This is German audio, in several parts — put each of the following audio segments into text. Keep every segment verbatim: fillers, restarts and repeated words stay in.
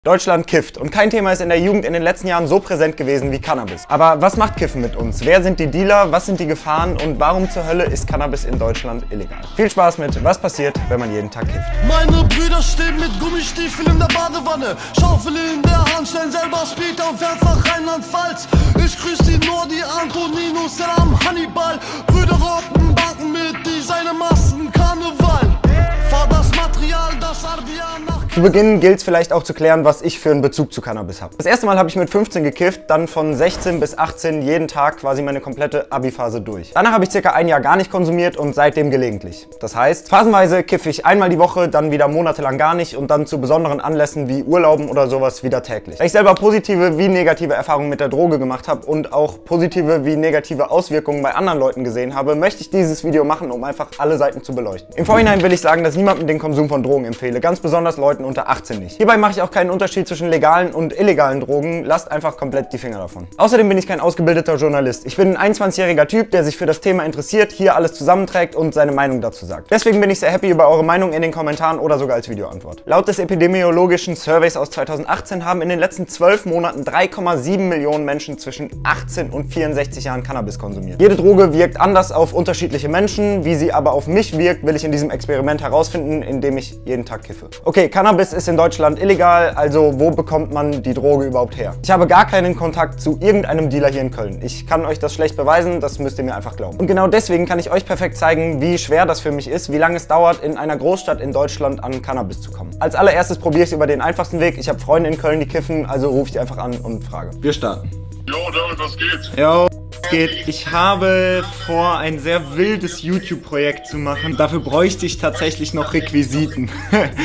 Deutschland kifft und kein Thema ist in der Jugend in den letzten Jahren so präsent gewesen wie Cannabis. Aber was macht Kiffen mit uns? Wer sind die Dealer? Was sind die Gefahren? Und warum zur Hölle ist Cannabis in Deutschland illegal? Viel Spaß mit Was passiert, wenn man jeden Tag kifft. Meine Brüder stehen mit Gummistiefeln in der Badewanne, Schaufel in der Hand, stellen selber Speed auf Herz nach Rheinland-Pfalz. Ich grüß die Nordi, Antonino, Salam, Hannibal. Brüder rotten Banken mit Designermasken, Karneval. Fahr das Material, das Arbian nach... Zu Beginn gilt es vielleicht auch zu klären, was ich für einen Bezug zu Cannabis habe. Das erste Mal habe ich mit fünfzehn gekifft, dann von sechzehn bis achtzehn jeden Tag quasi meine komplette Abi-Phase durch. Danach habe ich circa ein Jahr gar nicht konsumiert und seitdem gelegentlich. Das heißt, phasenweise kiffe ich einmal die Woche, dann wieder monatelang gar nicht und dann zu besonderen Anlässen wie Urlauben oder sowas wieder täglich. Da ich selber positive wie negative Erfahrungen mit der Droge gemacht habe und auch positive wie negative Auswirkungen bei anderen Leuten gesehen habe, möchte ich dieses Video machen, um einfach alle Seiten zu beleuchten. Im Vorhinein will ich sagen, dass ich niemandem den Konsum von Drogen empfehle, ganz besonders Leuten unter achtzehn nicht. Hierbei mache ich auch keinen Unterschied zwischen legalen und illegalen Drogen, lasst einfach komplett die Finger davon. Außerdem bin ich kein ausgebildeter Journalist. Ich bin ein einundzwanzigjähriger Typ, der sich für das Thema interessiert, hier alles zusammenträgt und seine Meinung dazu sagt. Deswegen bin ich sehr happy über eure Meinung in den Kommentaren oder sogar als Videoantwort. Laut des epidemiologischen Surveys aus zweitausendachtzehn haben in den letzten zwölf Monaten drei Komma sieben Millionen Menschen zwischen achtzehn und vierundsechzig Jahren Cannabis konsumiert. Jede Droge wirkt anders auf unterschiedliche Menschen, wie sie aber auf mich wirkt, will ich in diesem Experiment herausfinden, indem ich jeden Tag kiffe. Okay, Cannabis ist in Deutschland illegal, also wo bekommt man die Droge überhaupt her? Ich habe gar keinen Kontakt zu irgendeinem Dealer hier in Köln. Ich kann euch das schlecht beweisen, das müsst ihr mir einfach glauben. Und genau deswegen kann ich euch perfekt zeigen, wie schwer das für mich ist, wie lange es dauert, in einer Großstadt in Deutschland an Cannabis zu kommen. Als allererstes probiere ich es über den einfachsten Weg. Ich habe Freunde in Köln, die kiffen, also rufe ich die einfach an und frage. Wir starten. Jo, David, was geht? Jo. Geht. Ich habe vor, ein sehr wildes YouTube-Projekt zu machen. Dafür bräuchte ich tatsächlich noch Requisiten. Ich kann dir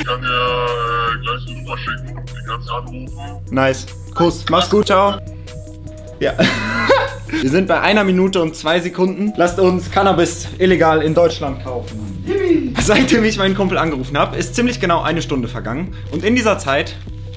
äh, gleich eine Nummer schicken. Die kannst du anrufen. Nice. Kuss. Mach's gut, ciao. Ja. Wir sind bei einer Minute und zwei Sekunden. Lasst uns Cannabis illegal in Deutschland kaufen. Seitdem ich meinen Kumpel angerufen habe, ist ziemlich genau eine Stunde vergangen. Und in dieser Zeit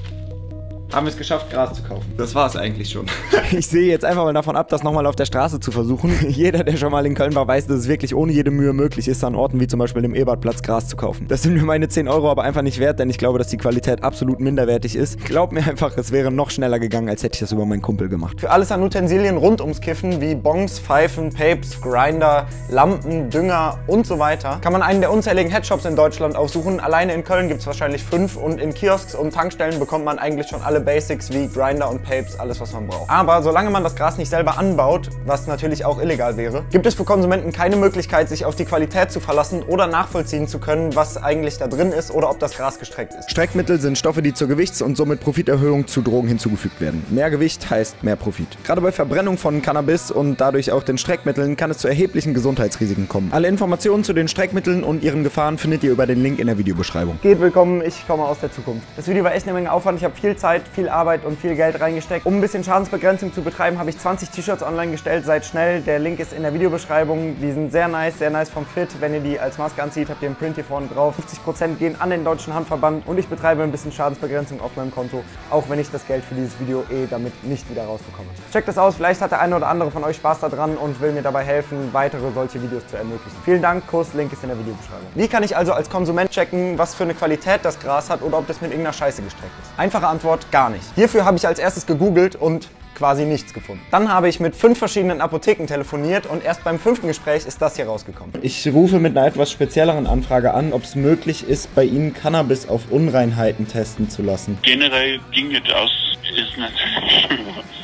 haben wir es geschafft, Gras zu kaufen. Das war es eigentlich schon. Ich sehe jetzt einfach mal davon ab, das nochmal auf der Straße zu versuchen. Jeder, der schon mal in Köln war, weiß, dass es wirklich ohne jede Mühe möglich ist, an Orten wie zum Beispiel dem Ebertplatz Gras zu kaufen. Das sind mir meine zehn Euro aber einfach nicht wert, denn ich glaube, dass die Qualität absolut minderwertig ist. Glaub mir einfach, es wäre noch schneller gegangen, als hätte ich das über meinen Kumpel gemacht. Für alles an Utensilien rund ums Kiffen, wie Bongs, Pfeifen, Papes, Grinder, Lampen, Dünger und so weiter, kann man einen der unzähligen Headshops in Deutschland aufsuchen. Alleine in Köln gibt es wahrscheinlich fünf und in Kiosks und Tankstellen bekommt man eigentlich schon alle Basics wie Grinder und Papes, alles was man braucht. Aber solange man das Gras nicht selber anbaut, was natürlich auch illegal wäre, gibt es für Konsumenten keine Möglichkeit, sich auf die Qualität zu verlassen oder nachvollziehen zu können, was eigentlich da drin ist oder ob das Gras gestreckt ist. Streckmittel sind Stoffe, die zur Gewichts- und somit Profiterhöhung zu Drogen hinzugefügt werden. Mehr Gewicht heißt mehr Profit. Gerade bei Verbrennung von Cannabis und dadurch auch den Streckmitteln kann es zu erheblichen Gesundheitsrisiken kommen. Alle Informationen zu den Streckmitteln und ihren Gefahren findet ihr über den Link in der Videobeschreibung. Geht willkommen, ich komme aus der Zukunft. Das Video war echt eine Menge Aufwand, ich habe viel Zeit, viel Arbeit und viel Geld reingesteckt. Um ein bisschen Schadensbegrenzung zu betreiben, habe ich zwanzig T-Shirts online gestellt. Seid schnell, der Link ist in der Videobeschreibung. Die sind sehr nice, sehr nice vom Fit. Wenn ihr die als Maske anzieht, habt ihr einen Print hier vorne drauf. fünfzig Prozent gehen an den Deutschen Handverband und ich betreibe ein bisschen Schadensbegrenzung auf meinem Konto, auch wenn ich das Geld für dieses Video eh damit nicht wieder rausbekomme. Checkt das aus, vielleicht hat der eine oder andere von euch Spaß daran und will mir dabei helfen, weitere solche Videos zu ermöglichen. Vielen Dank, Kuss, Link ist in der Videobeschreibung. Wie kann ich also als Konsument checken, was für eine Qualität das Gras hat oder ob das mit irgendeiner Scheiße gestreckt ist? Einfache Antwort, gar nicht. Hierfür habe ich als erstes gegoogelt und quasi nichts gefunden. Dann habe ich mit fünf verschiedenen Apotheken telefoniert und erst beim fünften Gespräch ist das hier rausgekommen. Ich rufe mit einer etwas spezielleren Anfrage an, ob es möglich ist, bei Ihnen Cannabis auf Unreinheiten testen zu lassen. Generell ginge das, ist natürlich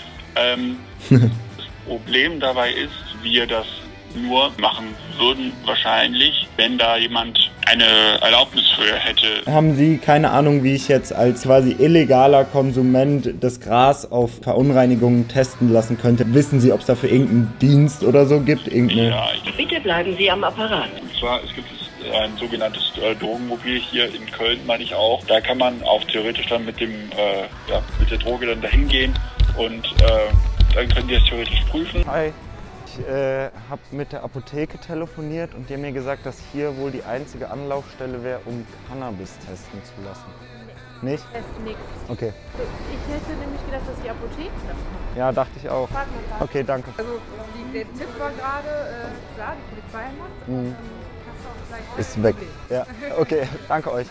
ähm, das Problem dabei ist, wir das nur machen würden wahrscheinlich, wenn da jemand eine Erlaubnis für hätte. Haben Sie keine Ahnung, wie ich jetzt als quasi illegaler Konsument das Gras auf Verunreinigungen testen lassen könnte? Wissen Sie, ob es dafür irgendeinen Dienst oder so gibt? Irgendeine Ja, ich Bitte bleiben Sie am Apparat. Und zwar, es gibt ein sogenanntes äh, Drogenmobil hier in Köln, meine ich auch. Da kann man auch theoretisch dann mit dem äh, ja, mit der Droge dann dahin gehen und äh, dann können die das theoretisch prüfen. Hi. Ich äh, habe mit der Apotheke telefoniert und die haben mir gesagt, dass hier wohl die einzige Anlaufstelle wäre, um Cannabis testen zu lassen. Nee. Nicht? Test nichts. Okay. Ich hätte nämlich gedacht, dass die Apotheke das macht. Ja, dachte ich auch. Frag mal gerade. Okay, danke. Also die, der Tipp war gerade, äh, klar, die Polizei macht, Mhm. dann hast du auch gleich Ist weg. Ja, okay, danke euch.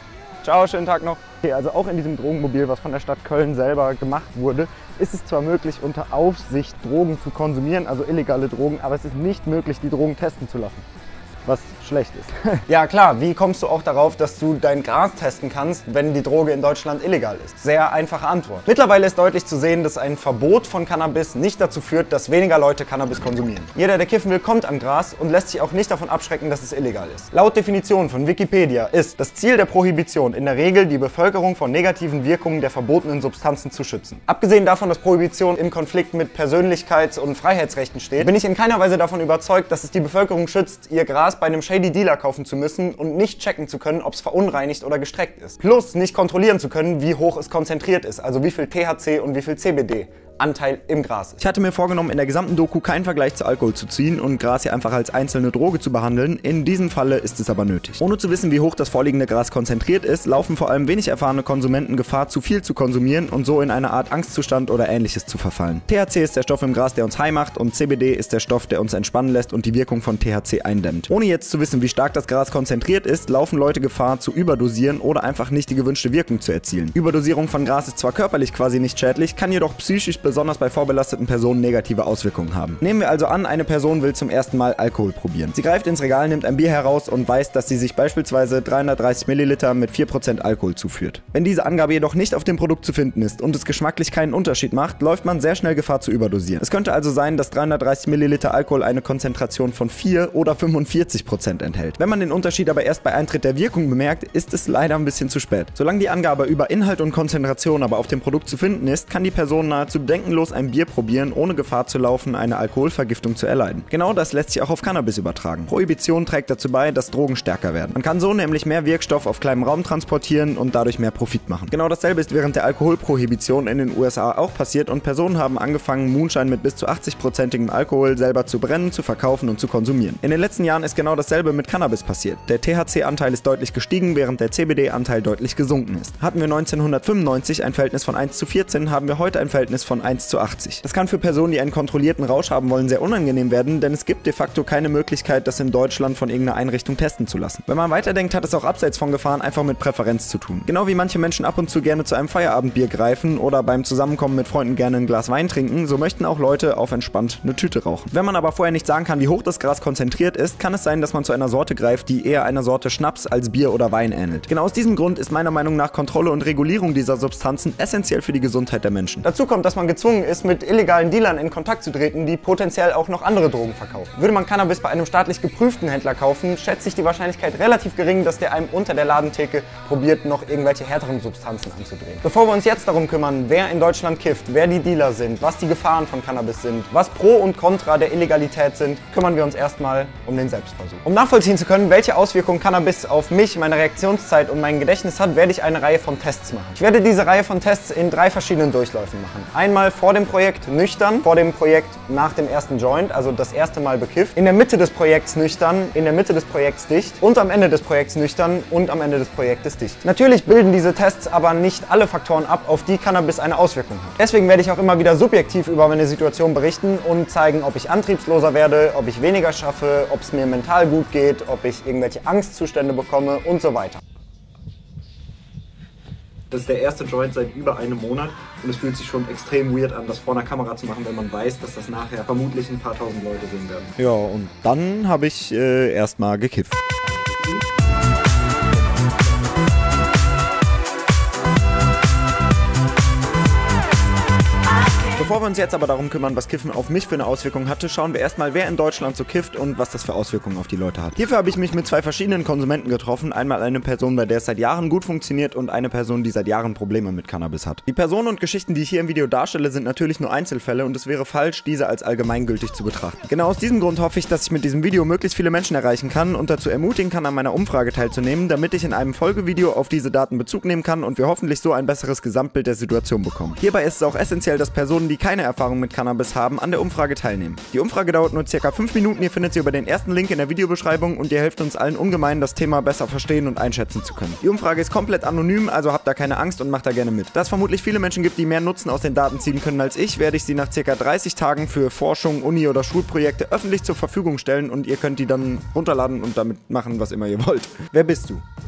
Ciao, schönen Tag noch. Okay, also auch in diesem Drogenmobil, was von der Stadt Köln selber gemacht wurde, ist es zwar möglich, unter Aufsicht Drogen zu konsumieren, also illegale Drogen, aber es ist nicht möglich, die Drogen testen zu lassen. Was schlecht ist. Ja klar, wie kommst du auch darauf, dass du dein Gras testen kannst, wenn die Droge in Deutschland illegal ist? Sehr einfache Antwort. Mittlerweile ist deutlich zu sehen, dass ein Verbot von Cannabis nicht dazu führt, dass weniger Leute Cannabis konsumieren. Jeder, der kiffen will, kommt an Gras und lässt sich auch nicht davon abschrecken, dass es illegal ist. Laut Definition von Wikipedia ist das Ziel der Prohibition in der Regel, die Bevölkerung vor negativen Wirkungen der verbotenen Substanzen zu schützen. Abgesehen davon, dass Prohibition im Konflikt mit Persönlichkeits- und Freiheitsrechten steht, bin ich in keiner Weise davon überzeugt, dass es die Bevölkerung schützt, ihr Gras bei einem shady Dealer kaufen zu müssen und nicht checken zu können, ob es verunreinigt oder gestreckt ist. Plus nicht kontrollieren zu können, wie hoch es konzentriert ist, also wie viel T H C und wie viel C B D Anteil im Gras ist. Ich hatte mir vorgenommen, in der gesamten Doku keinen Vergleich zu Alkohol zu ziehen und Gras hier einfach als einzelne Droge zu behandeln. In diesem Falle ist es aber nötig. Ohne zu wissen, wie hoch das vorliegende Gras konzentriert ist, laufen vor allem wenig erfahrene Konsumenten Gefahr, zu viel zu konsumieren und so in eine Art Angstzustand oder Ähnliches zu verfallen. T H C ist der Stoff im Gras, der uns high macht, und C B D ist der Stoff, der uns entspannen lässt und die Wirkung von T H C eindämmt. Ohne jetzt zu wissen, wie stark das Gras konzentriert ist, laufen Leute Gefahr, zu überdosieren oder einfach nicht die gewünschte Wirkung zu erzielen. Überdosierung von Gras ist zwar körperlich quasi nicht schädlich, kann jedoch psychisch, besonders bei vorbelasteten Personen, negative Auswirkungen haben. Nehmen wir also an, eine Person will zum ersten Mal Alkohol probieren. Sie greift ins Regal, nimmt ein Bier heraus und weiß, dass sie sich beispielsweise dreihundertdreißig Milliliter mit vier Prozent Alkohol zuführt. Wenn diese Angabe jedoch nicht auf dem Produkt zu finden ist und es geschmacklich keinen Unterschied macht, läuft man sehr schnell Gefahr zu überdosieren. Es könnte also sein, dass dreihundertdreißig Milliliter Alkohol eine Konzentration von vier oder fünfundvierzig Prozent enthält. Wenn man den Unterschied aber erst bei Eintritt der Wirkung bemerkt, ist es leider ein bisschen zu spät. Solange die Angabe über Inhalt und Konzentration aber auf dem Produkt zu finden ist, kann die Person nahezu bedenkenlos ein Bier probieren, ohne Gefahr zu laufen, eine Alkoholvergiftung zu erleiden. Genau das lässt sich auch auf Cannabis übertragen. Prohibition trägt dazu bei, dass Drogen stärker werden. Man kann so nämlich mehr Wirkstoff auf kleinem Raum transportieren und dadurch mehr Profit machen. Genau dasselbe ist während der Alkoholprohibition in den U S A auch passiert und Personen haben angefangen, Moonshine mit bis zu achtzig prozentigem Alkohol selber zu brennen, zu verkaufen und zu konsumieren. In den letzten Jahren ist genau dasselbe mit Cannabis passiert. Der T H C-Anteil ist deutlich gestiegen, während der C B D-Anteil deutlich gesunken ist. Hatten wir neunzehnhundertfünfundneunzig ein Verhältnis von eins zu vierzehn, haben wir heute ein Verhältnis von eins zu achtzig. Das kann für Personen, die einen kontrollierten Rausch haben wollen, sehr unangenehm werden, denn es gibt de facto keine Möglichkeit, das in Deutschland von irgendeiner Einrichtung testen zu lassen. Wenn man weiterdenkt, hat es auch abseits von Gefahren einfach mit Präferenz zu tun. Genau wie manche Menschen ab und zu gerne zu einem Feierabendbier greifen oder beim Zusammenkommen mit Freunden gerne ein Glas Wein trinken, so möchten auch Leute auf entspannt eine Tüte rauchen. Wenn man aber vorher nicht sagen kann, wie hoch das Gras konzentriert ist, kann es sein, dass man zu einer Sorte greift, die eher einer Sorte Schnaps als Bier oder Wein ähnelt. Genau aus diesem Grund ist meiner Meinung nach Kontrolle und Regulierung dieser Substanzen essentiell für die Gesundheit der Menschen. Dazu kommt, dass man gezwungen ist, mit illegalen Dealern in Kontakt zu treten, die potenziell auch noch andere Drogen verkaufen. Würde man Cannabis bei einem staatlich geprüften Händler kaufen, schätzt sich die Wahrscheinlichkeit relativ gering, dass der einem unter der Ladentheke probiert, noch irgendwelche härteren Substanzen anzudrehen. Bevor wir uns jetzt darum kümmern, wer in Deutschland kifft, wer die Dealer sind, was die Gefahren von Cannabis sind, was Pro und Contra der Illegalität sind, kümmern wir uns erstmal um den Selbstversuch. Um nachvollziehen zu können, welche Auswirkungen Cannabis auf mich, meine Reaktionszeit und mein Gedächtnis hat, werde ich eine Reihe von Tests machen. Ich werde diese Reihe von Tests in drei verschiedenen Durchläufen machen. Einmal vor dem Projekt nüchtern, vor dem Projekt nach dem ersten Joint, also das erste Mal bekifft, in der Mitte des Projekts nüchtern, in der Mitte des Projekts dicht und am Ende des Projekts nüchtern und am Ende des Projektes dicht. Natürlich bilden diese Tests aber nicht alle Faktoren ab, auf die Cannabis eine Auswirkung hat. Deswegen werde ich auch immer wieder subjektiv über meine Situation berichten und zeigen, ob ich antriebsloser werde, ob ich weniger schaffe, ob es mir mental gut geht, ob ich irgendwelche Angstzustände bekomme und so weiter. Das ist der erste Joint seit über einem Monat und es fühlt sich schon extrem weird an, das vor einer Kamera zu machen, wenn man weiß, dass das nachher vermutlich ein paar tausend Leute sehen werden. Ja, und dann habe ich äh, erstmal gekifft. Bevor wir uns jetzt aber darum kümmern, was Kiffen auf mich für eine Auswirkung hatte, schauen wir erstmal, wer in Deutschland so kifft und was das für Auswirkungen auf die Leute hat. Hierfür habe ich mich mit zwei verschiedenen Konsumenten getroffen. Einmal eine Person, bei der es seit Jahren gut funktioniert und eine Person, die seit Jahren Probleme mit Cannabis hat. Die Personen und Geschichten, die ich hier im Video darstelle, sind natürlich nur Einzelfälle und es wäre falsch, diese als allgemeingültig zu betrachten. Genau aus diesem Grund hoffe ich, dass ich mit diesem Video möglichst viele Menschen erreichen kann und dazu ermutigen kann, an meiner Umfrage teilzunehmen, damit ich in einem Folgevideo auf diese Daten Bezug nehmen kann und wir hoffentlich so ein besseres Gesamtbild der Situation bekommen. Hierbei ist es auch essentiell, dass Personen, die keine Erfahrung mit Cannabis haben, an der Umfrage teilnehmen. Die Umfrage dauert nur circa fünf Minuten, ihr findet sie über den ersten Link in der Videobeschreibung und ihr helft uns allen ungemein, das Thema besser verstehen und einschätzen zu können. Die Umfrage ist komplett anonym, also habt da keine Angst und macht da gerne mit. Da es vermutlich viele Menschen gibt, die mehr Nutzen aus den Daten ziehen können als ich, werde ich sie nach circa dreißig Tagen für Forschung, Uni oder Schulprojekte öffentlich zur Verfügung stellen und ihr könnt die dann runterladen und damit machen, was immer ihr wollt. Wer bist du?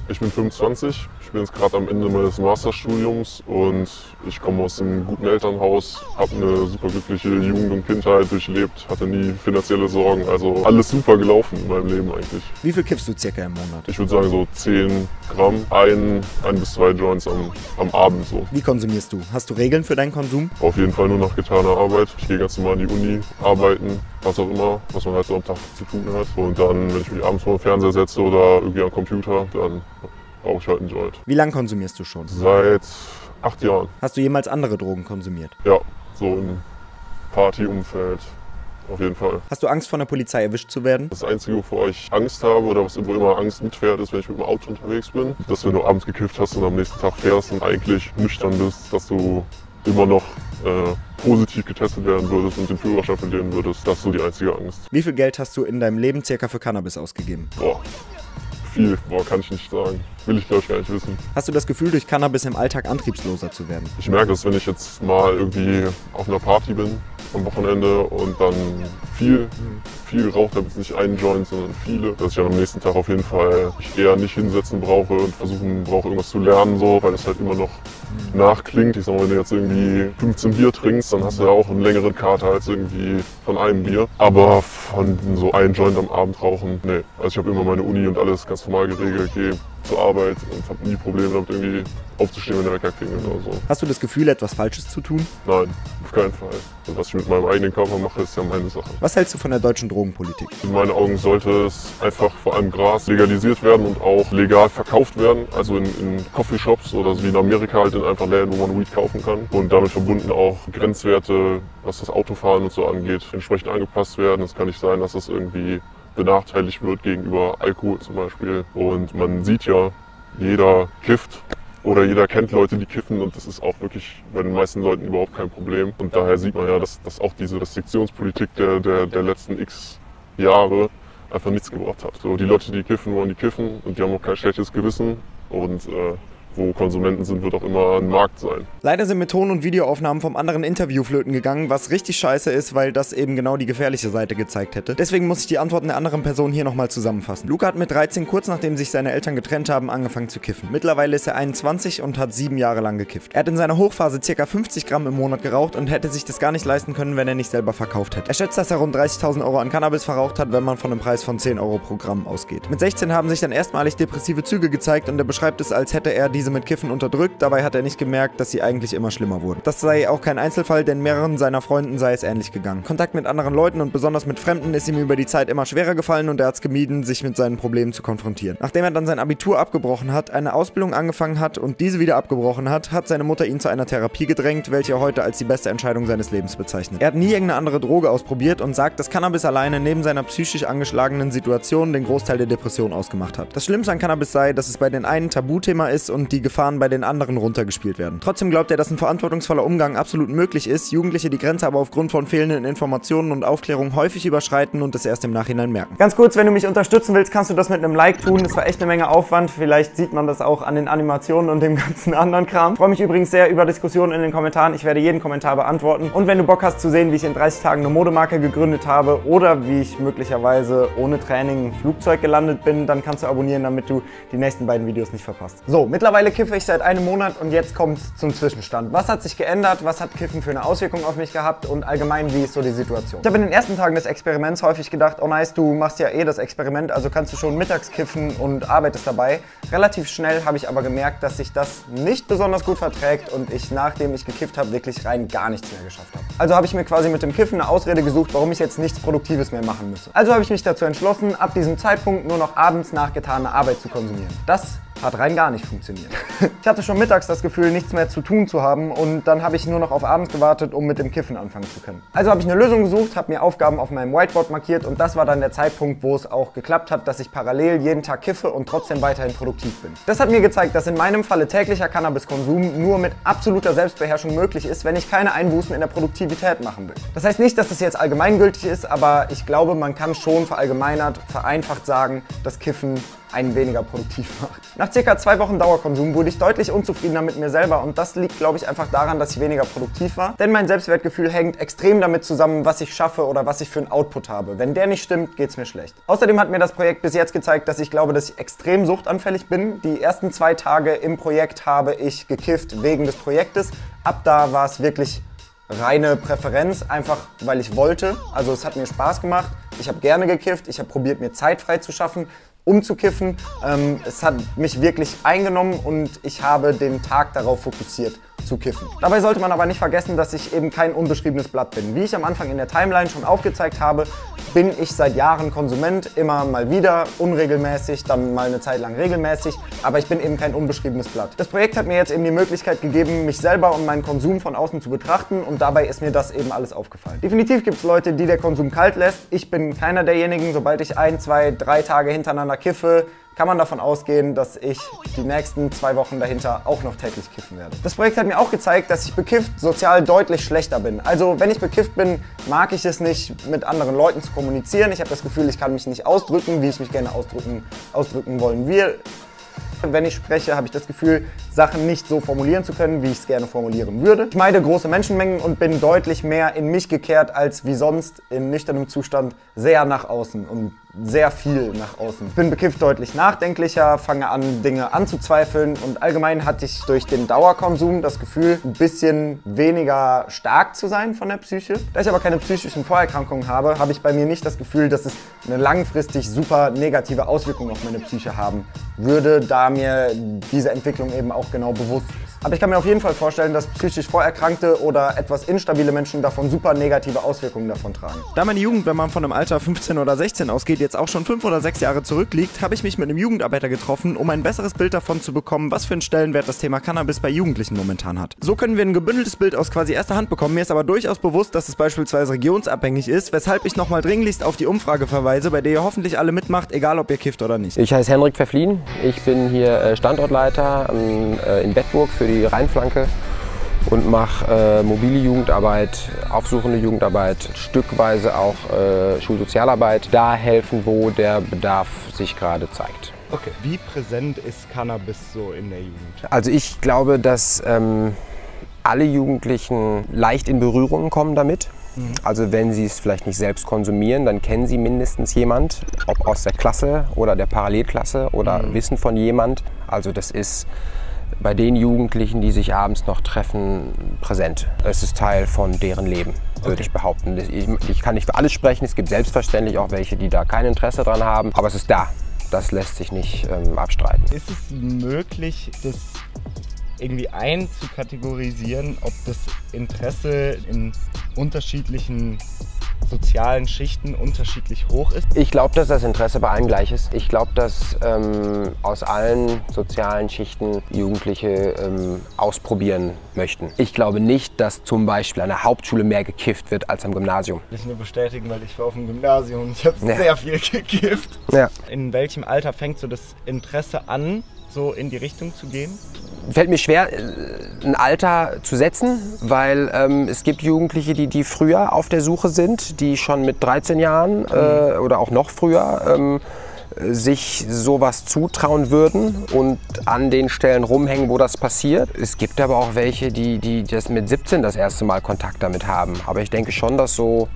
Ich bin fünfundzwanzig, ich bin jetzt gerade am Ende meines Masterstudiums und ich komme aus einem guten Elternhaus, habe eine super glückliche Jugend und Kindheit durchlebt, hatte nie finanzielle Sorgen, also alles super gelaufen in meinem Leben eigentlich. Wie viel kiffst du circa im Monat? Ich würde sagen so zehn Gramm, ein, ein bis zwei Joints am, am Abend so. Wie konsumierst du? Hast du Regeln für deinen Konsum? Auf jeden Fall nur nach getaner Arbeit. Ich gehe ganz normal in die Uni, arbeiten, was auch immer, was man halt so am Tag zu tun hat. Und dann, wenn ich mich abends vor den Fernseher setze oder irgendwie am Computer, dann brauche ich halt einen Joint. Wie lange konsumierst du schon? Seit acht Jahren. Hast du jemals andere Drogen konsumiert? Ja, so im Partyumfeld. Auf jeden Fall. Hast du Angst, von der Polizei erwischt zu werden? Das Einzige, wovor ich Angst habe oder was wo immer Angst mitfährt, ist, wenn ich mit dem Auto unterwegs bin, dass wenn du abends gekifft hast und am nächsten Tag fährst und eigentlich nüchtern bist, dass du immer noch äh, positiv getestet werden würdest und den Führerschein verlieren würdest. Das ist so die einzige Angst. Wie viel Geld hast du in deinem Leben circa für Cannabis ausgegeben? Boah, viel. Boah, kann ich nicht sagen. Will ich, glaube ich, gar nicht wissen. Hast du das Gefühl, durch Cannabis im Alltag antriebsloser zu werden? Ich merke das, wenn ich jetzt mal irgendwie auf einer Party bin am Wochenende und dann viel, viel raucht, habe jetzt nicht einen Joint, sondern viele, dass ich dann am nächsten Tag auf jeden Fall mich eher nicht hinsetzen brauche und versuchen brauche, irgendwas zu lernen, so, weil es halt immer noch nachklingt. Ich sag mal, wenn du jetzt irgendwie fünfzehn Bier trinkst, dann hast du ja auch einen längeren Kater als irgendwie von einem Bier. Aber von so einem Joint am Abend rauchen, nee. Also ich habe immer meine Uni und alles ganz normal geregelt, gehe zur Arbeit und habe nie Probleme damit, irgendwie aufzustehen, wenn der Wecker klingelt oder so. Hast du das Gefühl, etwas Falsches zu tun? Nein, auf keinen Fall. Also was ich mit meinem eigenen Körper mache, ist ja meine Sache. Was hältst du von der deutschen Drogenpolitik? In meinen Augen sollte es einfach vor allem Gras legalisiert werden und auch legal verkauft werden. Also in, in Coffeeshops oder so wie in Amerika halt in einfach Läden, wo man Weed kaufen kann. Und damit verbunden auch Grenzwerte, was das Autofahren und so angeht, entsprechend angepasst werden. Es kann nicht sein, dass das irgendwie benachteiligt wird gegenüber Alkohol zum Beispiel. Und man sieht ja, jeder kifft oder jeder kennt Leute, die kiffen und das ist auch wirklich bei den meisten Leuten überhaupt kein Problem. Und daher sieht man ja, dass, dass auch diese Restriktionspolitik der, der, der letzten x Jahre einfach nichts gebracht hat. So, die Leute, die kiffen, wollen die kiffen und die haben auch kein schlechtes Gewissen. Und äh, wo Konsumenten sind, wird auch immer ein Markt sein. Leider sind mir Ton- und Videoaufnahmen vom anderen Interview flöten gegangen, was richtig scheiße ist, weil das eben genau die gefährliche Seite gezeigt hätte. Deswegen muss ich die Antworten der anderen Personen hier nochmal zusammenfassen. Luca hat mit dreizehn, kurz nachdem sich seine Eltern getrennt haben, angefangen zu kiffen. Mittlerweile ist er einundzwanzig und hat sieben Jahre lang gekifft. Er hat in seiner Hochphase ca. fünfzig Gramm im Monat geraucht und hätte sich das gar nicht leisten können, wenn er nicht selber verkauft hätte. Er schätzt, dass er rund dreißigtausend Euro an Cannabis verraucht hat, wenn man von einem Preis von zehn Euro pro Gramm ausgeht. Mit sechzehn haben sich dann erstmalig depressive Züge gezeigt und er beschreibt es, als hätte er diese mit Kiffen unterdrückt. Dabei hat er nicht gemerkt, dass sie eigentlich immer schlimmer wurden. Das sei auch kein Einzelfall, denn mehreren seiner Freunden sei es ähnlich gegangen. Kontakt mit anderen Leuten und besonders mit Fremden ist ihm über die Zeit immer schwerer gefallen und er hat es gemieden, sich mit seinen Problemen zu konfrontieren. Nachdem er dann sein Abitur abgebrochen hat, eine Ausbildung angefangen hat und diese wieder abgebrochen hat, hat seine Mutter ihn zu einer Therapie gedrängt, welche er heute als die beste Entscheidung seines Lebens bezeichnet. Er hat nie irgendeine andere Droge ausprobiert und sagt, dass Cannabis alleine neben seiner psychisch angeschlagenen Situation den Großteil der Depression ausgemacht hat. Das Schlimmste an Cannabis sei, dass es bei den einen Tabuthema ist und die Gefahren bei den anderen runtergespielt werden. Trotzdem glaubt er, dass ein verantwortungsvoller Umgang absolut möglich ist, Jugendliche die Grenze aber aufgrund von fehlenden Informationen und Aufklärung häufig überschreiten und es erst im Nachhinein merken. Ganz kurz, wenn du mich unterstützen willst, kannst du das mit einem Like tun. Das war echt eine Menge Aufwand. Vielleicht sieht man das auch an den Animationen und dem ganzen anderen Kram. Ich freue mich übrigens sehr über Diskussionen in den Kommentaren. Ich werde jeden Kommentar beantworten. Und wenn du Bock hast zu sehen, wie ich in dreißig Tagen eine Modemarke gegründet habe oder wie ich möglicherweise ohne Training ein Flugzeug gelandet bin, dann kannst du abonnieren, damit du die nächsten beiden Videos nicht verpasst. So, mittlerweile kiffe ich seit einem Monat und jetzt kommt es zum Zwischenstand. Was hat sich geändert? Was hat Kiffen für eine Auswirkung auf mich gehabt? Und allgemein, wie ist so die Situation? Ich habe in den ersten Tagen des Experiments häufig gedacht, oh nice, du machst ja eh das Experiment, also kannst du schon mittags kiffen und arbeitest dabei. Relativ schnell habe ich aber gemerkt, dass sich das nicht besonders gut verträgt und ich, nachdem ich gekifft habe, wirklich rein gar nichts mehr geschafft habe. Also habe ich mir quasi mit dem Kiffen eine Ausrede gesucht, warum ich jetzt nichts Produktives mehr machen müsse. Also habe ich mich dazu entschlossen, ab diesem Zeitpunkt nur noch abends nach getaner Arbeit zu konsumieren. Das hat rein gar nicht funktioniert. Ich hatte schon mittags das Gefühl, nichts mehr zu tun zu haben und dann habe ich nur noch auf abends gewartet, um mit dem Kiffen anfangen zu können. Also habe ich eine Lösung gesucht, habe mir Aufgaben auf meinem Whiteboard markiert und das war dann der Zeitpunkt, wo es auch geklappt hat, dass ich parallel jeden Tag kiffe und trotzdem weiterhin produktiv bin. Das hat mir gezeigt, dass in meinem Falle täglicher Cannabiskonsum nur mit absoluter Selbstbeherrschung möglich ist, wenn ich keine Einbußen in der Produktivität machen will. Das heißt nicht, dass das jetzt allgemeingültig ist, aber ich glaube, man kann schon verallgemeinert, vereinfacht sagen, dass Kiffen einen weniger produktiv macht. Nach circa zwei Wochen Dauerkonsum wurde ich deutlich unzufriedener mit mir selber und das liegt, glaube ich, einfach daran, dass ich weniger produktiv war. Denn mein Selbstwertgefühl hängt extrem damit zusammen, was ich schaffe oder was ich für einen Output habe. Wenn der nicht stimmt, geht es mir schlecht. Außerdem hat mir das Projekt bis jetzt gezeigt, dass ich glaube, dass ich extrem suchtanfällig bin. Die ersten zwei Tage im Projekt habe ich gekifft wegen des Projektes. Ab da war es wirklich reine Präferenz, einfach weil ich wollte. Also es hat mir Spaß gemacht. Ich habe gerne gekifft. Ich habe probiert, mir Zeit frei zu schaffen, um zu kiffen. Ähm, es hat mich wirklich eingenommen und ich habe den Tag darauf fokussiert, zu kiffen. Dabei sollte man aber nicht vergessen, dass ich eben kein unbeschriebenes Blatt bin. Wie ich am Anfang in der Timeline schon aufgezeigt habe, bin ich seit Jahren Konsument, immer mal wieder, unregelmäßig, dann mal eine Zeit lang regelmäßig, aber ich bin eben kein unbeschriebenes Blatt. Das Projekt hat mir jetzt eben die Möglichkeit gegeben, mich selber und meinen Konsum von außen zu betrachten und dabei ist mir das eben alles aufgefallen. Definitiv gibt es Leute, die der Konsum kalt lässt. Ich bin keiner derjenigen. Sobald ich ein, zwei, drei Tage hintereinander kiffe, kann man davon ausgehen, dass ich die nächsten zwei Wochen dahinter auch noch täglich kiffen werde. Das Projekt hat mir auch gezeigt, dass ich bekifft sozial deutlich schlechter bin. Also wenn ich bekifft bin, mag ich es nicht, mit anderen Leuten zu kommunizieren. Ich habe das Gefühl, ich kann mich nicht ausdrücken, wie ich mich gerne ausdrücken, ausdrücken wollen will. Wenn ich spreche, habe ich das Gefühl, Sachen nicht so formulieren zu können, wie ich es gerne formulieren würde. Ich meide große Menschenmengen und bin deutlich mehr in mich gekehrt als wie sonst in nüchternem Zustand sehr nach außen und sehr viel nach außen. Ich bin bekifft deutlich nachdenklicher, fange an, Dinge anzuzweifeln und allgemein hatte ich durch den Dauerkonsum das Gefühl, ein bisschen weniger stark zu sein von der Psyche. Da ich aber keine psychischen Vorerkrankungen habe, habe ich bei mir nicht das Gefühl, dass es eine langfristig super negative Auswirkung auf meine Psyche haben würde, da mir diese Entwicklung eben auch genau bewusst ist. Aber ich kann mir auf jeden Fall vorstellen, dass psychisch vorerkrankte oder etwas instabile Menschen davon super negative Auswirkungen davon tragen. Da meine Jugend, wenn man von einem Alter fünfzehn oder sechzehn ausgeht, jetzt auch schon fünf oder sechs Jahre zurückliegt, habe ich mich mit einem Jugendarbeiter getroffen, um ein besseres Bild davon zu bekommen, was für einen Stellenwert das Thema Cannabis bei Jugendlichen momentan hat. So können wir ein gebündeltes Bild aus quasi erster Hand bekommen. Mir ist aber durchaus bewusst, dass es beispielsweise regionsabhängig ist, weshalb ich nochmal dringlichst auf die Umfrage verweise, bei der ihr hoffentlich alle mitmacht, egal ob ihr kifft oder nicht. Ich heiße Henrik Verflien, ich bin hier Standortleiter in Bedburg für die Rheinflanke und mache äh, mobile Jugendarbeit, aufsuchende Jugendarbeit, stückweise auch äh, Schulsozialarbeit, da helfen, wo der Bedarf sich gerade zeigt. Okay. Wie präsent ist Cannabis so in der Jugend? Also ich glaube, dass ähm, alle Jugendlichen leicht in Berührung kommen damit. Mhm. Also wenn sie es vielleicht nicht selbst konsumieren, dann kennen sie mindestens jemand, ob aus der Klasse oder der Parallelklasse oder mhm. wissen von jemand. Also das ist bei den Jugendlichen, die sich abends noch treffen, präsent. Es ist Teil von deren Leben, würde okay. ich behaupten. Ich, ich kann nicht für alles sprechen, es gibt selbstverständlich auch welche, die da kein Interesse dran haben, aber es ist da. Das lässt sich nicht ähm, abstreiten. Ist es möglich, das irgendwie einzukategorisieren, ob das Interesse in unterschiedlichen sozialen Schichten unterschiedlich hoch ist? Ich glaube, dass das Interesse bei allen gleich ist. Ich glaube, dass ähm, aus allen sozialen Schichten Jugendliche ähm, ausprobieren möchten. Ich glaube nicht, dass zum Beispiel an der Hauptschule mehr gekifft wird als am Gymnasium. Ich nur bestätigen, weil ich war auf dem Gymnasium und ich habe ja. sehr viel gekifft. Ja. In welchem Alter fängt so das Interesse an, so in die Richtung zu gehen? Fällt mir schwer, ein Alter zu setzen, weil ähm, es gibt Jugendliche, die, die früher auf der Suche sind, die schon mit dreizehn Jahren äh, oder auch noch früher ähm, sich sowas zutrauen würden und an den Stellen rumhängen, wo das passiert. Es gibt aber auch welche, die, die das mit siebzehn das erste Mal Kontakt damit haben. Aber ich denke schon, dass so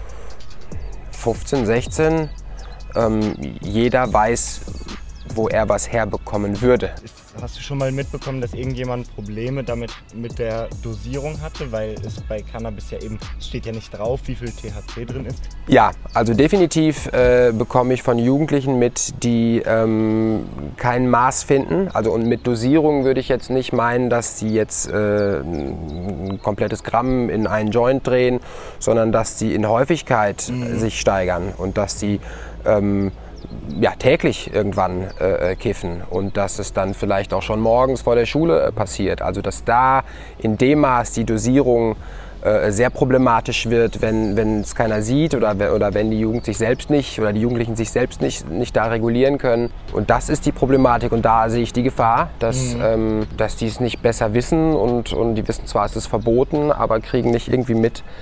fünfzehn, sechzehn ähm, jeder weiß, wo er was herbekommen würde. Hast du schon mal mitbekommen, dass irgendjemand Probleme damit mit der Dosierung hatte? Weil es bei Cannabis ja eben, es steht ja nicht drauf, wie viel T H C drin ist. Ja, also definitiv äh, bekomme ich von Jugendlichen mit, die ähm, kein Maß finden. Also und mit Dosierung würde ich jetzt nicht meinen, dass sie jetzt äh, ein komplettes Gramm in einen Joint drehen, sondern dass sie in Häufigkeit mhm. sich steigern und dass sie ähm, ja, täglich irgendwann äh, kiffen und dass es dann vielleicht auch schon morgens vor der Schule äh, passiert. Also dass da in dem Maß die Dosierung äh, sehr problematisch wird, wenn wenn es keiner sieht oder, oder wenn die Jugend sich selbst nicht oder die Jugendlichen sich selbst nicht, nicht da regulieren können. Und das ist die Problematik und da sehe ich die Gefahr, dass, mhm. ähm, dass die es nicht besser wissen und, und die wissen zwar, es ist verboten, aber kriegen nicht irgendwie mit,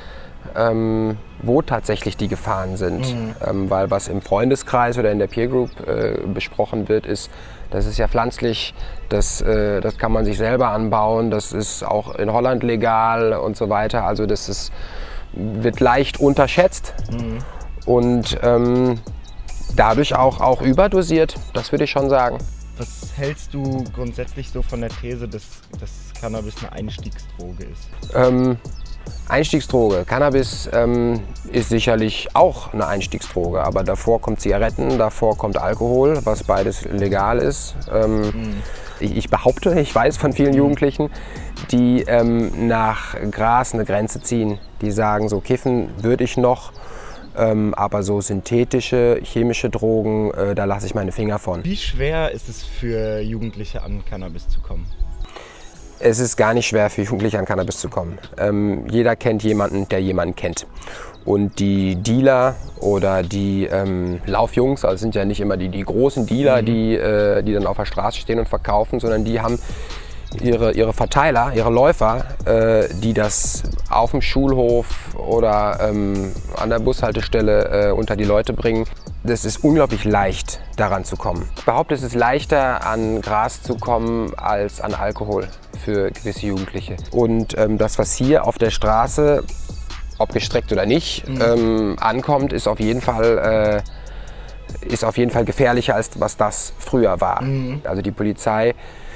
ähm, wo tatsächlich die Gefahren sind. Mhm. Ähm, weil was im Freundeskreis oder in der Peer Group äh, besprochen wird, ist, das ist ja pflanzlich, das, äh, das kann man sich selber anbauen, das ist auch in Holland legal und so weiter. Also das ist, wird leicht unterschätzt mhm. und ähm, dadurch auch, auch überdosiert, das würde ich schon sagen. Was hältst du grundsätzlich so von der These, dass, dass Cannabis eine Einstiegsdroge ist? Ähm, Einstiegsdroge. Cannabis ähm, ist sicherlich auch eine Einstiegsdroge, aber davor kommt Zigaretten, davor kommt Alkohol, was beides legal ist. Ähm, mhm. ich, ich behaupte, ich weiß von vielen Jugendlichen, die ähm, nach Gras eine Grenze ziehen, die sagen, so kiffen würde ich noch, ähm, aber so synthetische, chemische Drogen, äh, da lasse ich meine Finger von. Wie schwer ist es für Jugendliche an Cannabis zu kommen? Es ist gar nicht schwer für Jugendliche an Cannabis zu kommen. Ähm, jeder kennt jemanden, der jemanden kennt. Und die Dealer oder die ähm, Laufjungs, also sind ja nicht immer die, die großen Dealer, mhm. die, äh, die dann auf der Straße stehen und verkaufen, sondern die haben ihre, ihre Verteiler, ihre Läufer, äh, die das auf dem Schulhof oder ähm, an der Bushaltestelle äh, unter die Leute bringen. Das ist unglaublich leicht, daran zu kommen. Ich behaupte, es ist leichter, an Gras zu kommen, als an Alkohol für gewisse Jugendliche. Und ähm, das, was hier auf der Straße, ob gestreckt oder nicht, mhm. ähm, ankommt, ist auf jeden Fall, äh, ist auf jeden Fall gefährlicher, als was das früher war. Mhm. Also die Polizei,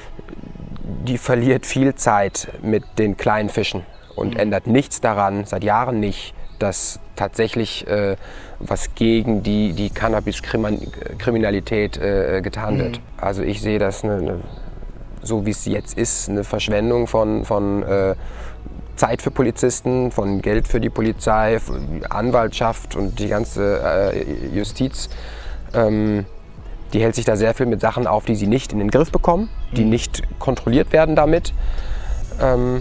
die verliert viel Zeit mit den kleinen Fischen und mhm. ändert nichts daran, seit Jahren nicht, dass tatsächlich äh, was gegen die, die Cannabis-Kriminalität äh, getan mhm. wird. Also ich sehe das, eine, eine, so wie es jetzt ist, eine Verschwendung von, von äh, Zeit für Polizisten, von Geld für die Polizei, für die Anwaltschaft und die ganze äh, Justiz. Ähm, die hält sich da sehr viel mit Sachen auf, die sie nicht in den Griff bekommen, die mhm. nicht kontrolliert werden damit. Ähm,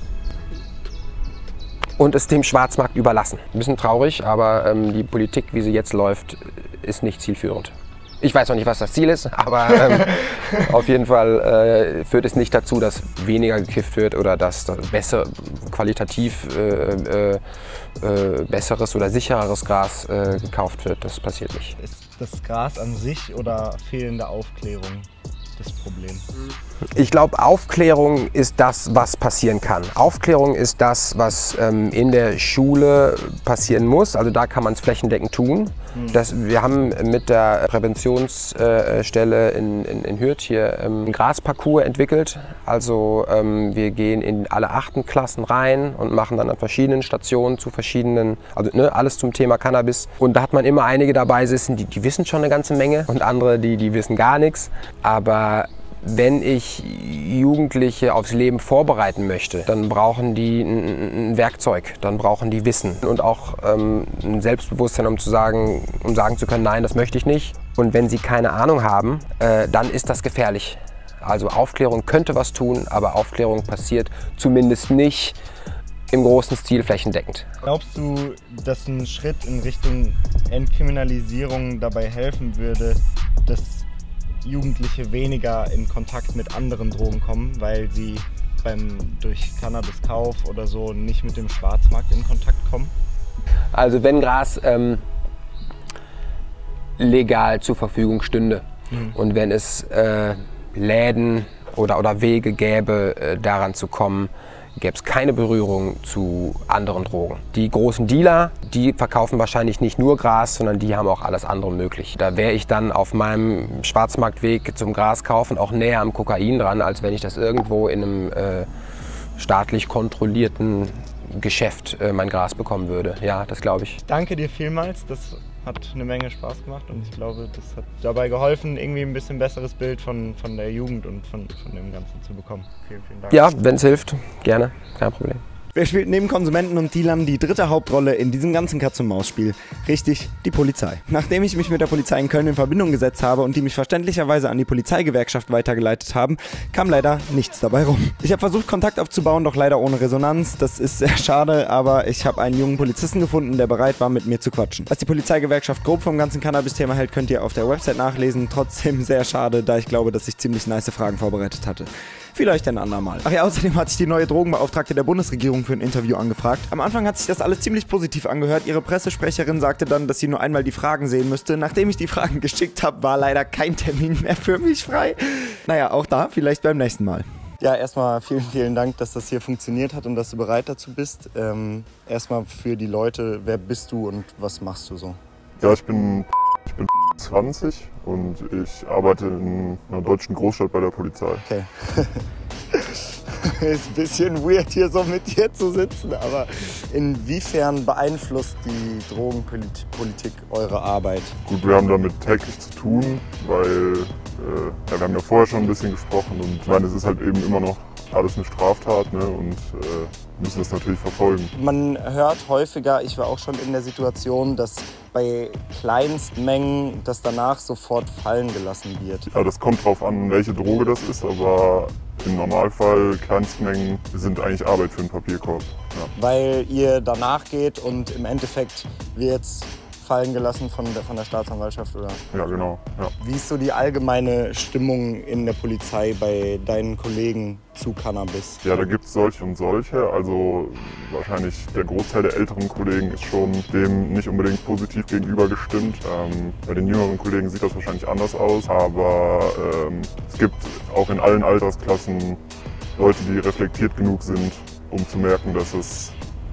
und es dem Schwarzmarkt überlassen. Ein bisschen traurig, aber ähm, die Politik, wie sie jetzt läuft, ist nicht zielführend. Ich weiß noch nicht, was das Ziel ist, aber ähm, auf jeden Fall äh, führt es nicht dazu, dass weniger gekifft wird oder dass besser, qualitativ äh, äh, besseres oder sichereres Gras äh, gekauft wird. Das passiert nicht. Ist das Gras an sich oder fehlende Aufklärung das Problem? Ich glaube, Aufklärung ist das, was passieren kann. Aufklärung ist das, was ähm, in der Schule passieren muss. Also da kann man es flächendeckend tun. Mhm. Das, wir haben mit der Präventionsstelle äh, in, in, in Hürth hier ähm, einen Grasparcours entwickelt. Also ähm, wir gehen in alle achten Klassen rein und machen dann an verschiedenen Stationen zu verschiedenen, also ne, alles zum Thema Cannabis. Und da hat man immer einige dabei sitzen, die, die wissen schon eine ganze Menge und andere, die, die wissen gar nichts. Aber wenn ich Jugendliche aufs Leben vorbereiten möchte, dann brauchen die ein, ein Werkzeug, dann brauchen die Wissen und auch ähm, ein Selbstbewusstsein, um zu sagen, um sagen zu können, nein, das möchte ich nicht. Und wenn sie keine Ahnung haben, äh, dann ist das gefährlich. Also Aufklärung könnte was tun, aber Aufklärung passiert zumindest nicht im großen Stil flächendeckend. Glaubst du, dass ein Schritt in Richtung Entkriminalisierung dabei helfen würde, dass Jugendliche weniger in Kontakt mit anderen Drogen kommen, weil sie beim durch Cannabiskauf oder so nicht mit dem Schwarzmarkt in Kontakt kommen? Also wenn Gras ähm, legal zur Verfügung stünde mhm. und wenn es äh, Läden oder, oder Wege gäbe, äh, daran zu kommen, gäbe es keine Berührung zu anderen Drogen. Die großen Dealer, die verkaufen wahrscheinlich nicht nur Gras, sondern die haben auch alles andere möglich. Da wäre ich dann auf meinem Schwarzmarktweg zum Graskaufen auch näher am Kokain dran, als wenn ich das irgendwo in einem äh, staatlich kontrollierten Geschäft äh, mein Gras bekommen würde. Ja, das glaube ich. Danke dir vielmals. Das hat eine Menge Spaß gemacht und ich glaube, das hat dabei geholfen, irgendwie ein bisschen besseres Bild von, von der Jugend und von, von dem Ganzen zu bekommen. Vielen, vielen Dank. Ja, wenn es hilft, gerne, kein Problem. Wer spielt neben Konsumenten und Dealern die dritte Hauptrolle in diesem ganzen Katz-und-Maus-Spiel? Richtig, die Polizei. Nachdem ich mich mit der Polizei in Köln in Verbindung gesetzt habe und die mich verständlicherweise an die Polizeigewerkschaft weitergeleitet haben, kam leider nichts dabei rum. Ich habe versucht, Kontakt aufzubauen, doch leider ohne Resonanz. Das ist sehr schade, aber ich habe einen jungen Polizisten gefunden, der bereit war, mit mir zu quatschen. Was die Polizeigewerkschaft grob vom ganzen Cannabis-Thema hält, könnt ihr auf der Website nachlesen. Trotzdem sehr schade, da ich glaube, dass ich ziemlich nice Fragen vorbereitet hatte. Vielleicht ein andermal. Ach ja, außerdem hat sich die neue Drogenbeauftragte der Bundesregierung für ein Interview angefragt. Am Anfang hat sich das alles ziemlich positiv angehört. Ihre Pressesprecherin sagte dann, dass sie nur einmal die Fragen sehen müsste. Nachdem ich die Fragen geschickt habe, war leider kein Termin mehr für mich frei. Naja, auch da, vielleicht beim nächsten Mal. Ja, erstmal vielen, vielen Dank, dass das hier funktioniert hat und dass du bereit dazu bist. Ähm, erstmal für die Leute, wer bist du und was machst du so? Ja, ich bin, ich bin zwanzig und ich arbeite in einer deutschen Großstadt bei der Polizei. Okay. Ist ein bisschen weird, hier so mit dir zu sitzen, aber inwiefern beeinflusst die Drogenpolitik eure Arbeit? Gut, wir haben damit täglich zu tun, weil äh, ja, wir haben ja vorher schon ein bisschen gesprochen und ich meine, es ist halt eben immer noch alles eine Straftat, ne, und äh, müssen das natürlich verfolgen. Man hört häufiger, ich war auch schon in der Situation, dass bei Kleinstmengen das danach sofort fallen gelassen wird. Ja, das kommt drauf an, welche Droge das ist, aber im Normalfall Kleinstmengen sind eigentlich Arbeit für einen Papierkorb. Ja. Weil ihr danach geht und im Endeffekt wird's fallen gelassen von der, von der Staatsanwaltschaft, oder? Ja, genau. Ja. Wie ist so die allgemeine Stimmung in der Polizei bei deinen Kollegen zu Cannabis? Ja, da gibt es solche und solche. Also wahrscheinlich der Großteil der älteren Kollegen ist schon dem nicht unbedingt positiv gegenüber gestimmt. Ähm, bei den jüngeren Kollegen sieht das wahrscheinlich anders aus. Aber ähm, es gibt auch in allen Altersklassen Leute, die reflektiert genug sind, um zu merken, dass es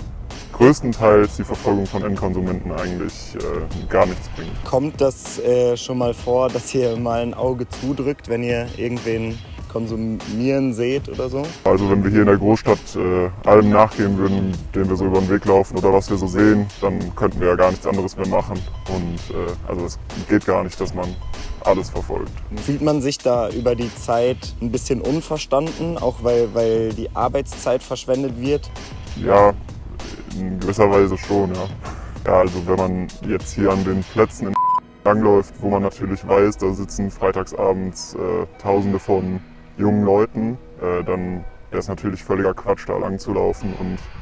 größtenteils die Verfolgung von Endkonsumenten eigentlich äh, gar nichts bringt. Kommt das äh, schon mal vor, dass ihr mal ein Auge zudrückt, wenn ihr irgendwen konsumieren seht oder so? Also wenn wir hier in der Großstadt äh, allem nachgehen würden, den wir so über den Weg laufen oder was wir so sehen, dann könnten wir ja gar nichts anderes mehr machen. Und äh, also es geht gar nicht, dass man alles verfolgt. Fühlt man sich da über die Zeit ein bisschen unverstanden, auch weil, weil die Arbeitszeit verschwendet wird? Ja, in gewisser Weise schon, ja. Ja, also wenn man jetzt hier an den Plätzen in langläuft, wo man natürlich weiß, da sitzen freitagsabends äh, Tausende von jungen Leuten, äh, dann wäre es natürlich völliger Quatsch, da lang zu laufen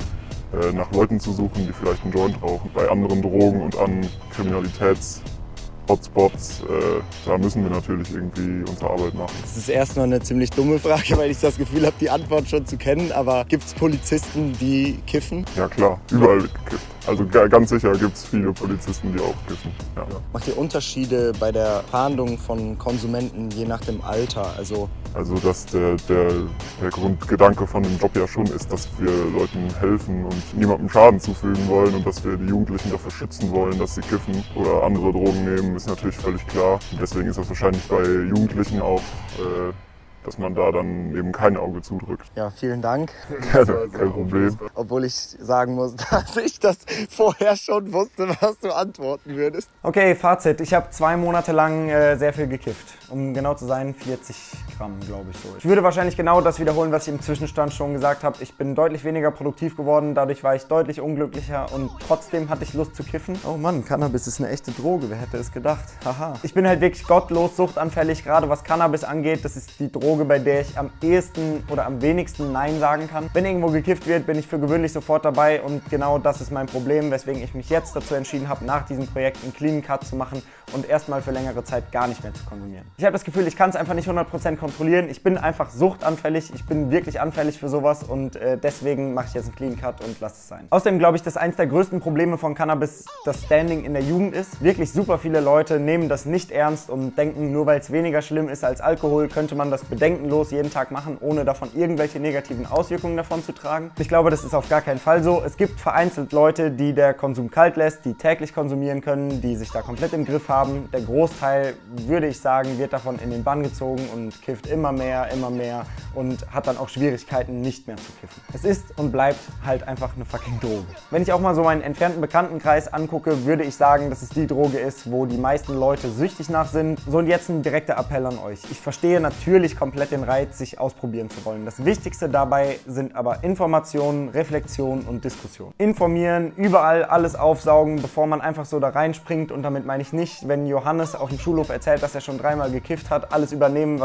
und äh, nach Leuten zu suchen, die vielleicht einen Joint rauchen. Bei anderen Drogen und an Kriminalitäts Hotspots, äh, da müssen wir natürlich irgendwie unsere Arbeit machen. Das ist erstmal eine ziemlich dumme Frage, weil ich das Gefühl habe, die Antwort schon zu kennen. Aber gibt es Polizisten, die kiffen? Ja klar, überall wird gekifft. Also ganz sicher gibt es viele Polizisten, die auch kiffen. Ja. Macht ihr Unterschiede bei der Fahndung von Konsumenten je nach dem Alter? Also, also dass der, der, der Grundgedanke von dem Job ja schon ist, dass wir Leuten helfen und niemandem Schaden zufügen wollen und dass wir die Jugendlichen dafür schützen wollen, dass sie kiffen oder andere Drogen nehmen, ist natürlich völlig klar. Und deswegen ist das wahrscheinlich bei Jugendlichen auch, äh, dass man da dann eben kein Auge zudrückt. Ja, vielen Dank. Gerne, kein Problem. Obwohl ich sagen muss, dass ich das vorher schon wusste, was du antworten würdest. Okay, Fazit. Ich habe zwei Monate lang äh, sehr viel gekifft. Um genau zu sein, vierzig Gramm, glaube ich so. Ich würde wahrscheinlich genau das wiederholen, was ich im Zwischenstand schon gesagt habe. Ich bin deutlich weniger produktiv geworden, dadurch war ich deutlich unglücklicher und trotzdem hatte ich Lust zu kiffen. Oh Mann, Cannabis ist eine echte Droge, wer hätte es gedacht? Haha. Ich bin halt wirklich gottlos suchtanfällig, gerade was Cannabis angeht. Das ist die Droge, bei der ich am ehesten oder am wenigsten Nein sagen kann. Wenn irgendwo gekifft wird, bin ich für gewöhnlich sofort dabei und genau das ist mein Problem, weswegen ich mich jetzt dazu entschieden habe, nach diesem Projekt einen Clean Cut zu machen und erstmal für längere Zeit gar nicht mehr zu konsumieren. Ich habe das Gefühl, ich kann es einfach nicht hundert Prozent kontrollieren. Ich bin einfach suchtanfällig, ich bin wirklich anfällig für sowas und äh, deswegen mache ich jetzt einen Clean Cut und lasse es sein. Außerdem glaube ich, dass eins der größten Probleme von Cannabis das Standing in der Jugend ist. Wirklich super viele Leute nehmen das nicht ernst und denken, nur weil es weniger schlimm ist als Alkohol, könnte man das bedenkenlos jeden Tag machen, ohne davon irgendwelche negativen Auswirkungen davon zu tragen. Ich glaube, das ist auf gar keinen Fall so. Es gibt vereinzelt Leute, die der Konsum kalt lässt, die täglich konsumieren können, die sich da komplett im Griff haben. Der Großteil, würde ich sagen, wird davon in den Bann gezogen und kifft immer mehr, immer mehr und hat dann auch Schwierigkeiten, nicht mehr zu kiffen. Es ist und bleibt halt einfach eine fucking Droge. Wenn ich auch mal so meinen entfernten Bekanntenkreis angucke, würde ich sagen, dass es die Droge ist, wo die meisten Leute süchtig nach sind. So, und jetzt ein direkter Appell an euch. Ich verstehe natürlich komplett den Reiz, sich ausprobieren zu wollen. Das Wichtigste dabei sind aber Informationen, Reflexion und Diskussion. Informieren, überall alles aufsaugen, bevor man einfach so da reinspringt, und damit meine ich nicht, wenn Johannes auf dem Schulhof erzählt, dass er schon dreimal gekifft hat, alles übernehmen, was der erzählt.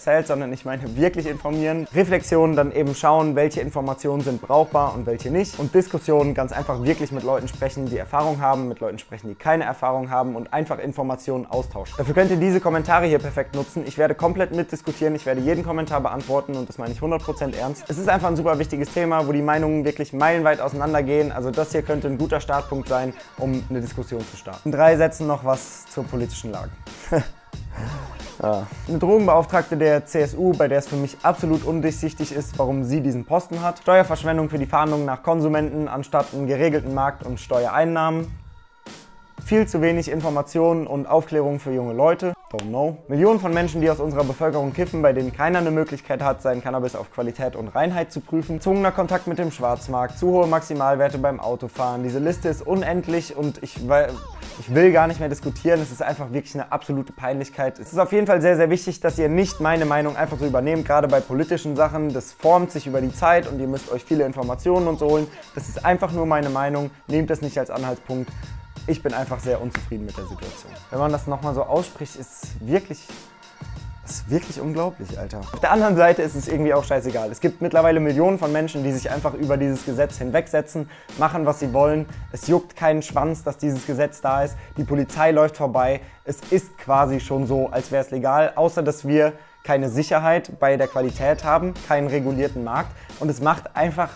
erzählt, sondern ich meine wirklich informieren. Reflexion, dann eben schauen, welche Informationen sind brauchbar und welche nicht. Und Diskussionen, ganz einfach wirklich mit Leuten sprechen, die Erfahrung haben, mit Leuten sprechen, die keine Erfahrung haben und einfach Informationen austauschen. Dafür könnt ihr diese Kommentare hier perfekt nutzen. Ich werde komplett mitdiskutieren, ich werde jeden Kommentar beantworten und das meine ich hundert Prozent ernst. Es ist einfach ein super wichtiges Thema, wo die Meinungen wirklich meilenweit auseinandergehen. Also das hier könnte ein guter Startpunkt sein, um eine Diskussion zu starten. In drei Sätzen noch was zur politischen Lage. Ja. Eine Drogenbeauftragte der C S U, bei der es für mich absolut undurchsichtig ist, warum sie diesen Posten hat. Steuerverschwendung für die Fahndung nach Konsumenten anstatt einen geregelten Markt und Steuereinnahmen. Viel zu wenig Informationen und Aufklärung für junge Leute. Don't know. Millionen von Menschen, die aus unserer Bevölkerung kiffen, bei denen keiner eine Möglichkeit hat, seinen Cannabis auf Qualität und Reinheit zu prüfen. Zwungener Kontakt mit dem Schwarzmarkt, zu hohe Maximalwerte beim Autofahren. Diese Liste ist unendlich und ich, weil, ich will gar nicht mehr diskutieren. Es ist einfach wirklich eine absolute Peinlichkeit. Es ist auf jeden Fall sehr, sehr wichtig, dass ihr nicht meine Meinung einfach so übernehmt, gerade bei politischen Sachen. Das formt sich über die Zeit und ihr müsst euch viele Informationen und so holen. Das ist einfach nur meine Meinung. Nehmt das nicht als Anhaltspunkt. Ich bin einfach sehr unzufrieden mit der Situation. Wenn man das nochmal so ausspricht, ist wirklich, ist wirklich unglaublich, Alter. Auf der anderen Seite ist es irgendwie auch scheißegal. Es gibt mittlerweile Millionen von Menschen, die sich einfach über dieses Gesetz hinwegsetzen, machen, was sie wollen. Es juckt keinen Schwanz, dass dieses Gesetz da ist. Die Polizei läuft vorbei. Es ist quasi schon so, als wäre es legal, außer dass wir keine Sicherheit bei der Qualität haben, keinen regulierten Markt. Und es macht einfach...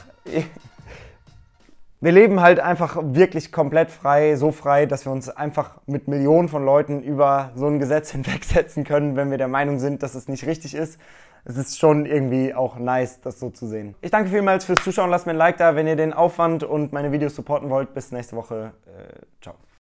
Wir leben halt einfach wirklich komplett frei, so frei, dass wir uns einfach mit Millionen von Leuten über so ein Gesetz hinwegsetzen können, wenn wir der Meinung sind, dass es nicht richtig ist. Es ist schon irgendwie auch nice, das so zu sehen. Ich danke vielmals fürs Zuschauen, lasst mir ein Like da, wenn ihr den Aufwand und meine Videos supporten wollt. Bis nächste Woche. Äh, ciao.